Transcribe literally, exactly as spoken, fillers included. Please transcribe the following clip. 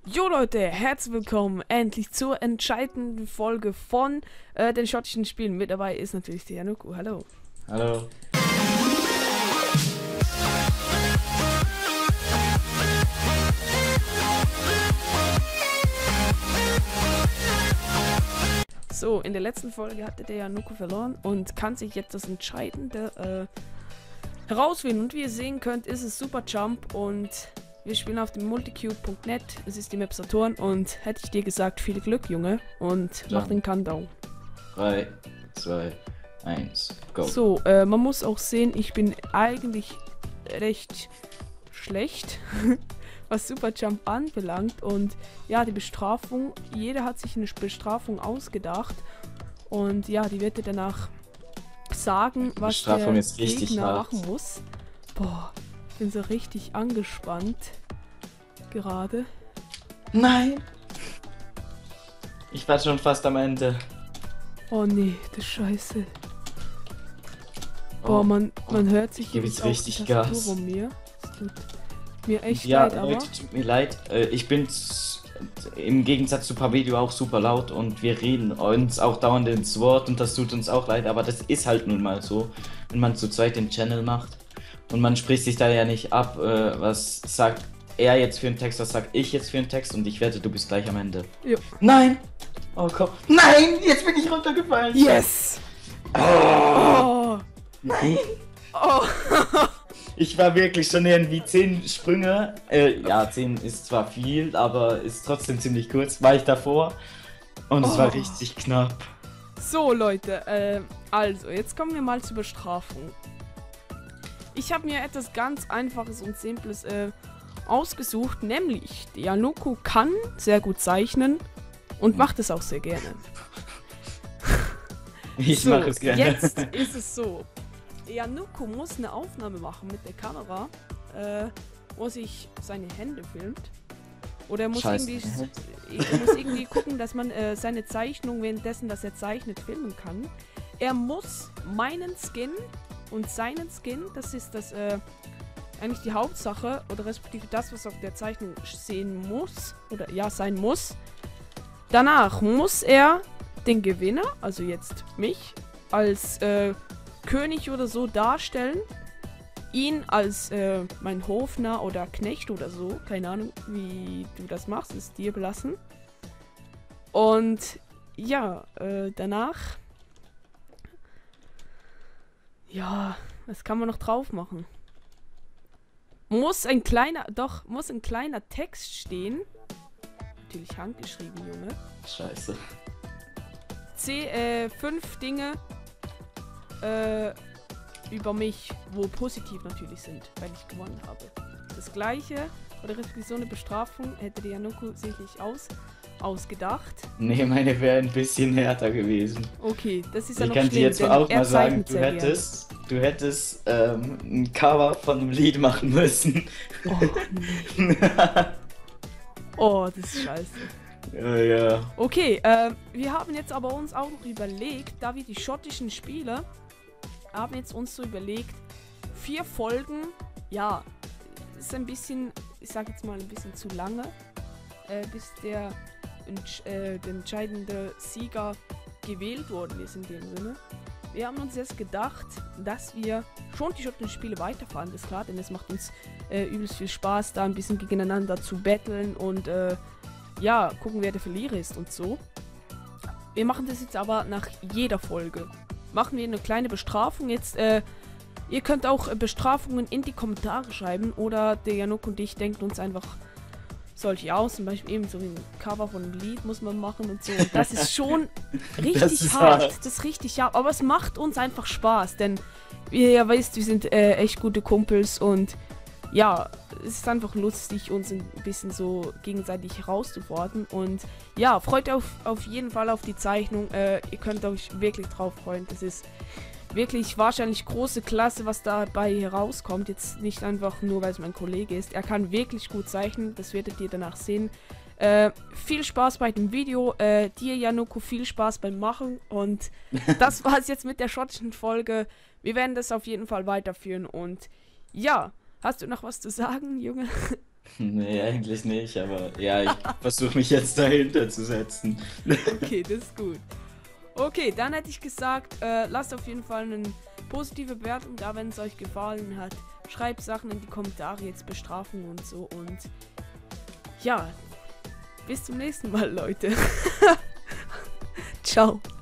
Jo Leute, herzlich willkommen endlich zur entscheidenden Folge von äh, den schottischen Spielen. Mit dabei ist natürlich der Januku. Hallo. Hallo. So, in der letzten Folge hatte der Januku verloren und kann sich jetzt das Entscheidende äh, herausfinden. Und wie ihr sehen könnt, ist es Super Jump und wir spielen auf dem multicube punkt net. Es ist die Map Saturn und hätte ich dir gesagt, viel Glück, Junge. Und Ja. mach den Countdown. drei, zwei, eins, go. So, äh, man muss auch sehen, ich bin eigentlich recht schlecht, was Super Jump anbelangt. Und ja, die Bestrafung, jeder hat sich eine Bestrafung ausgedacht. Und ja, die wird dir danach sagen, Die was Bestrafung der ist richtig Gegner hart. machen muss. Boah, ich bin so richtig angespannt gerade. Nein! Ich war schon fast am Ende. Oh nee, das ist scheiße. Oh, Boah, man, man hört sich ich gebe jetzt auf die richtig Tastatur Gas. um mir. Es tut mir echt Ja, leid, aber... Leute, tut mir leid. Äh, Ich bin z- im Gegensatz zu Pavedio auch super laut und wir reden uns auch dauernd ins Wort und das tut uns auch leid, aber das ist halt nun mal so, wenn man zu zweit den Channel macht und man spricht sich da ja nicht ab, äh, was sagt er jetzt für einen Text, was sag ich jetzt für einen Text und ich wette, du bist gleich am Ende. Ja. Nein! Oh komm. Nein! Jetzt bin ich runtergefallen! Yes! Oh. Oh! Nein! Oh! Ich war wirklich schon irgendwie zehn Sprünge. Äh, ja, zehn ist zwar viel, aber ist trotzdem ziemlich kurz. War ich davor. Und es Oh. war richtig knapp. So, Leute, äh, also, jetzt kommen wir mal zur Bestrafung. Ich habe mir etwas ganz Einfaches und Simples äh, ausgesucht, nämlich der Januku kann sehr gut zeichnen und macht es auch sehr gerne. Ich So, mache es gerne. jetzt ist es so. Januku muss eine Aufnahme machen mit der Kamera, äh, wo sich seine Hände filmt. Oder er muss Scheiße. irgendwie, er muss irgendwie gucken, dass man äh, seine Zeichnung währenddessen, dass er zeichnet, filmen kann. Er muss meinen Skin und seinen Skin, das ist das, äh, eigentlich die Hauptsache, oder respektive das, was auf der Zeichnung sehen muss, oder ja, sein muss. Danach muss er den Gewinner, also jetzt mich, als äh, König oder so darstellen, ihn als äh, mein Hofner oder Knecht oder so, keine Ahnung, wie du das machst, ist dir belassen. Und ja, äh, danach, ja, was kann man noch drauf machen? Muss ein kleiner, doch, muss ein kleiner Text stehen. Natürlich handgeschrieben, Junge. Scheiße. C, äh, fünf Dinge äh, über mich, wo positiv natürlich sind, weil ich gewonnen habe. Das gleiche, oder respektive so eine Bestrafung, hätte der Januku sicherlich aus, ausgedacht. Nee, meine wäre ein bisschen härter gewesen. Okay, das ist ja Ich noch kann dir schlimm, jetzt denn auch er mal sagen, zeichnet du sehr gerne. hättest, du hättest ähm, ein Cover von einem Lied machen müssen. Oh, nee. Oh, das ist scheiße. Ja, ja. Okay, äh, wir haben jetzt aber uns auch noch überlegt, da wir die schottischen Spiele haben jetzt uns so überlegt, vier Folgen, ja, ist ein bisschen, ich sag jetzt mal ein bisschen zu lange, äh, bis der, entsch äh, der entscheidende Sieger gewählt worden ist in dem Sinne. Wir haben uns jetzt gedacht, dass wir schon die schottischen Spiele weiterfahren, ist klar, denn es macht uns äh, übelst viel Spaß, da ein bisschen gegeneinander zu battlen und äh, ja, gucken, wer der Verlierer ist und so. Wir machen das jetzt aber nach jeder Folge. Machen wir eine kleine Bestrafung. Jetzt, äh, ihr könnt auch äh, Bestrafungen in die Kommentare schreiben oder der Januk und ich denken uns einfach solche aus. Zum Beispiel eben so wie ein Cover von einem Lied muss man machen und so. Und das ist schon richtig Das ist hart. hart. Das ist richtig hart. Aber es macht uns einfach Spaß, denn wie ihr ja wisst, wir sind äh, echt gute Kumpels und ja, es ist einfach lustig, uns ein bisschen so gegenseitig herauszufordern. Und ja, freut auf, auf jeden Fall auf die Zeichnung. Äh, ihr könnt euch wirklich drauf freuen. Das ist wirklich wahrscheinlich große Klasse, was dabei herauskommt. Jetzt nicht einfach nur, weil es mein Kollege ist. Er kann wirklich gut zeichnen. Das werdet ihr danach sehen. Äh, viel Spaß bei dem Video. Äh, dir, Januku, viel Spaß beim Machen. Und das war es jetzt mit der schottischen Folge. Wir werden das auf jeden Fall weiterführen. Und ja, hast du noch was zu sagen, Junge? Nee, eigentlich nicht, aber ja, ich versuche mich jetzt dahinter zu setzen. Okay, das ist gut. Okay, dann hätte ich gesagt, äh, lasst auf jeden Fall eine positive Bewertung da, wenn es euch gefallen hat. Schreibt Sachen in die Kommentare, jetzt Bestrafungen und so. Und ja, bis zum nächsten Mal, Leute. Ciao.